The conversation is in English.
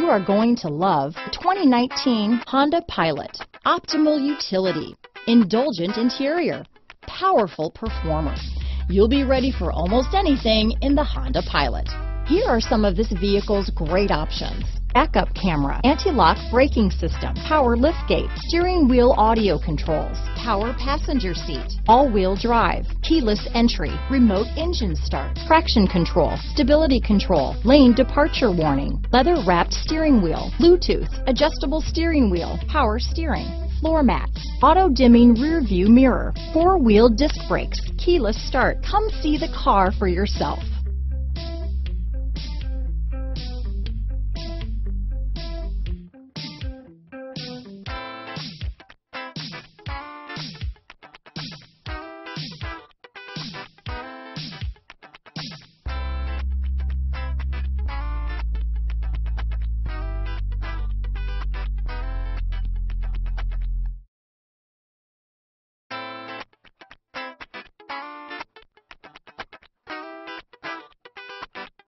are going to love the 2019 Honda Pilot. Optimal utility, indulgent interior, powerful performer. You'll be ready for almost anything in the Honda Pilot. Here are some of this vehicle's great options: backup camera, anti-lock braking system, power liftgate, steering wheel audio controls, power passenger seat, all-wheel drive, keyless entry, remote engine start, traction control, stability control, lane departure warning, leather-wrapped steering wheel, Bluetooth, adjustable steering wheel, power steering, floor mats, auto-dimming rear view mirror, four-wheel disc brakes, keyless start. Come see the car for yourself.